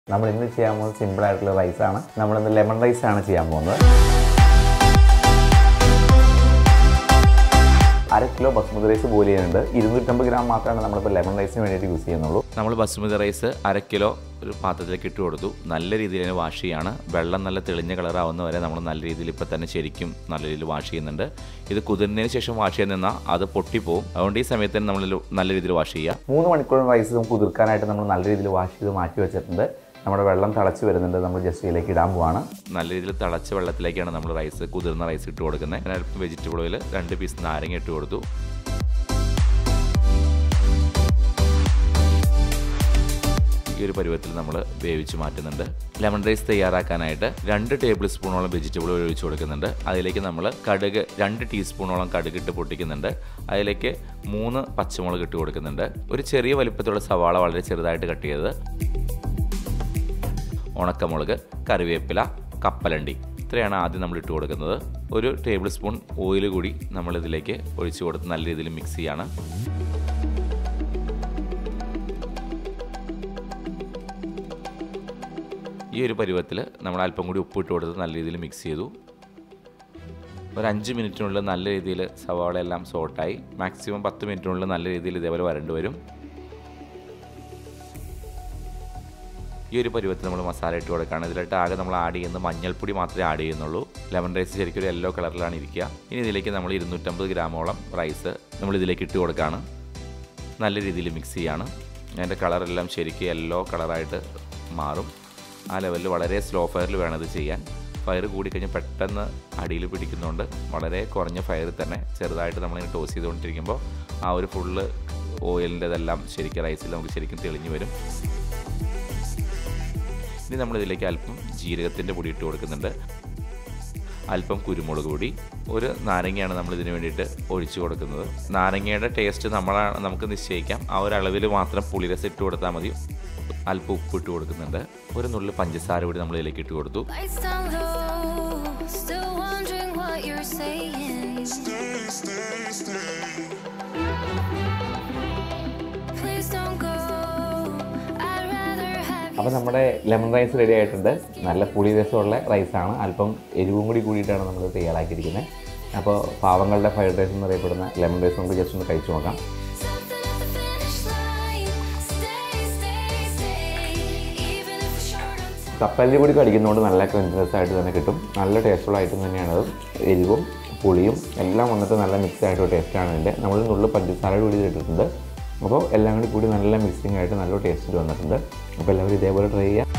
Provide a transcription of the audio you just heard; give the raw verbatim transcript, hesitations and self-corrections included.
നമ്മൾ ഇന്ന് ചെയ്യാൻ പോകുന്നത് സിമ്പിൾ ആയിട്ടുള്ള റൈസ് ആണ്. നമ്മൾ ഇന്ന് ലെമൺ റൈസ് ആണ് ചെയ്യാൻ പോകുന്നത്. അര കിലോ ബസ്മതി റൈസ് ബോയിൽ ചെയ്യുന്നുണ്ട്. ഇരുന്നൂറ്റമ്പത് ഗ്രാം മാത്രമാണ് നമ്മളിപ്പോൾ ലെമൺ റൈസിന് വേണ്ടിയിട്ട് യൂസ് ചെയ്യുന്നുള്ളൂ. നമ്മൾ ബസ്മതി റൈസ് അര കിലോ ഒരു പാത്രത്തിലേക്ക് ഇട്ട് കൊടുത്തു. നല്ല രീതിയിൽ തന്നെ വാഷ് ചെയ്യാണ്. വെള്ളം നല്ല തെളിഞ്ഞ കളറാവുന്ന വരെ നമ്മൾ നല്ല രീതിയിൽ ഇപ്പോൾ തന്നെ ശരിക്കും നല്ല രീതിയിൽ വാഷ് ചെയ്യുന്നുണ്ട്. ഇത് കുതിർന്നതിന് ശേഷം വാഷ് ചെയ്യാൻ നിന്നാൽ അത് പൊട്ടിപ്പോവും. അതുകൊണ്ട് ഈ സമയത്ത് തന്നെ നമ്മൾ നല്ല രീതിയിൽ വാഷ് ചെയ്യുക. മൂന്ന് മണിക്കൂർ റൈസ് നമുക്ക് കുതിർക്കാനായിട്ട് നമ്മൾ നല്ല രീതിയിൽ വാഷ് ചെയ്ത് മാറ്റി വെച്ചിട്ടുണ്ട്. നമ്മുടെ വെള്ളം തിളച്ച് വരുന്നുണ്ട്. നമ്മൾ ജസ്റ്റ് ഇതിലേക്ക് ഇടാൻ പോവാണ്. നല്ല രീതിയിൽ തിളച്ച വെള്ളത്തിലേക്കാണ് നമ്മൾ റൈസ് കുതിർന്ന റൈസ് ഇട്ട് കൊടുക്കുന്നത്. അല്പം വെജിറ്റബിൾ ഓയിൽ രണ്ട് പീസ് നാരങ്ങ ഇട്ട് കൊടുത്തു. ഈ ഒരു പരുവത്തിൽ നമ്മൾ വേവിച്ച് മാറ്റുന്നുണ്ട്. ലെമൺ റൈസ് തയ്യാറാക്കാനായിട്ട് രണ്ട് ടേബിൾ സ്പൂണോളം വെജിറ്റബിൾ ഓയിൽ ഒഴിച്ച് കൊടുക്കുന്നുണ്ട്. അതിലേക്ക് നമ്മൾ കടുക് രണ്ട് ടീസ്പൂണോളം കടുക് ഇട്ട് പൊട്ടിക്കുന്നുണ്ട്. അതിലേക്ക് മൂന്ന് പച്ചമുളക് ഇട്ട് കൊടുക്കുന്നുണ്ട്. ഒരു ചെറിയ വലിപ്പത്തിലുള്ള സവാള വളരെ ചെറുതായിട്ട് കട്ട് ചെയ്തത്, ഉണക്കമുളക്, കറിവേപ്പില, കപ്പലണ്ടി, ഇത്രയാണ് ആദ്യം നമ്മൾ ഇട്ട് കൊടുക്കുന്നത്. ഒരു ടേബിൾ സ്പൂൺ ഓയിൽ കൂടി നമ്മളിതിലേക്ക് ഒഴിച്ച് കൊടുത്ത് നല്ല രീതിയിൽ മിക്സ് ചെയ്യാണ്. ഈ ഒരു പരുവത്തിൽ നമ്മൾ അല്പം കൂടി ഉപ്പ് ഇട്ട് കൊടുത്ത് നല്ല രീതിയിൽ മിക്സ് ചെയ്തു. ഒരു അഞ്ച് മിനിറ്റിനുള്ളിൽ നല്ല രീതിയിൽ സവാള എല്ലാം സോട്ടായി. മാക്സിമം പത്ത് മിനിറ്റിനുള്ളിൽ നല്ല രീതിയിൽ ഇതേപോലെ വരണ്ടു വരും. ഈ ഒരു പരുവത്തിൽ നമ്മൾ മസാല ഇട്ട് കൊടുക്കുകയാണ്. ഇതിലായിട്ട് ആകെ നമ്മൾ ആഡ് ചെയ്യുന്നത് മഞ്ഞൾപ്പൊടി മാത്രമേ ആഡ് ചെയ്യുന്നുള്ളൂ. ലെമൺ റൈസ് ശരിക്കും ഒരു യെല്ലോ കളറിലാണ് ഇരിക്കുക. ഇനി ഇതിലേക്ക് നമ്മൾ ഇരുന്നൂറ്റമ്പത് ഗ്രാമോളം റൈസ് നമ്മൾ ഇതിലേക്ക് ഇട്ട് കൊടുക്കുകയാണ്. നല്ല രീതിയിൽ മിക്സ് ചെയ്യാണ്. അതിൻ്റെ കളറെല്ലാം ശരിക്കും യെല്ലോ കളറായിട്ട് മാറും. ആ ലെവലിൽ വളരെ സ്ലോ ഫയറിൽ വേണം ഇത് ചെയ്യാൻ. ഫയർ കൂടിക്കഴിഞ്ഞാൽ പെട്ടെന്ന് അടിയിൽ പിടിക്കുന്നതുകൊണ്ട് വളരെ കുറഞ്ഞ ഫയറിൽ തന്നെ ചെറുതായിട്ട് നമ്മളിങ്ങനെ ടോസ് ചെയ്തുകൊണ്ടിരിക്കുമ്പോൾ ആ ഒരു ഫുള്ള് ഓയിലിൻ്റെതെല്ലാം ശരിക്കും റൈസിൽ നമുക്ക് ശരിക്കും തെളിഞ്ഞു വരും. ഇനി നമ്മളിതിലേക്ക് അല്പം ജീരകത്തിൻ്റെ പൊടി ഇട്ട് കൊടുക്കുന്നുണ്ട്. അല്പം കുരുമുളക് പൊടി, ഒരു നാരങ്ങയാണ് നമ്മളിതിന് വേണ്ടിയിട്ട് ഒഴിച്ചു കൊടുക്കുന്നത്. നാരങ്ങയുടെ ടേസ്റ്റ് നമ്മളാണ് നമുക്ക് നിശ്ചയിക്കാം. ആ ഒരു അളവിൽ മാത്രം പുളിരസം ഇട്ട് കൊടുത്താൽ മതി. അല്പം ഉപ്പ് ഇട്ട് കൊടുക്കുന്നുണ്ട്. ഒരു നുള്ളു പഞ്ചസാര കൂടി നമ്മൾ ഇതിലേക്ക് ഇട്ട് കൊടുത്തു. അപ്പോൾ നമ്മുടെ ലെമൺ റൈസ് റെഡി ആയിട്ടുണ്ട്. നല്ല പുളി രസമുള്ള റൈസാണ്. അല്പം എരിവും കൂടി കൂടിയിട്ടാണ് നമ്മൾ തയ്യാറാക്കിയിരിക്കുന്നത്. അപ്പോൾ പാവങ്ങളുടെ ഫ്രൈഡ് റൈസ് എന്നറിയപ്പെടുന്ന ലെമൺ റൈസ് നമുക്ക് ജസ്റ്റ് ഒന്ന് കഴിച്ചു നോക്കാം. കപ്പലണ്ടി കൂടി കടിക്കുന്നതുകൊണ്ട് നല്ല ക്രഞ്ചിനെസ് ആയിട്ട് തന്നെ കിട്ടും. നല്ല ടേസ്റ്റുള്ള ഐറ്റം തന്നെയാണത്. എരിവും പുളിയും എല്ലാം വന്നിട്ട് നല്ല മിക്സ് ആയിട്ടുള്ള ടേസ്റ്റാണ് ഇതിൻ്റെ. നമ്മൾ നുള്ളു പഞ്ചസാര കൂടി ഇട്ടിട്ടുണ്ട്. അപ്പോൾ എല്ലാം കൂടി കൂടി നല്ല മിക്സിംഗ് ആയിട്ട് നല്ല ടേസ്റ്റിൽ വന്നിട്ടുണ്ട്. അപ്പോൾ എല്ലാവരും ഇതേപോലെ ട്രൈ ചെയ്യുക.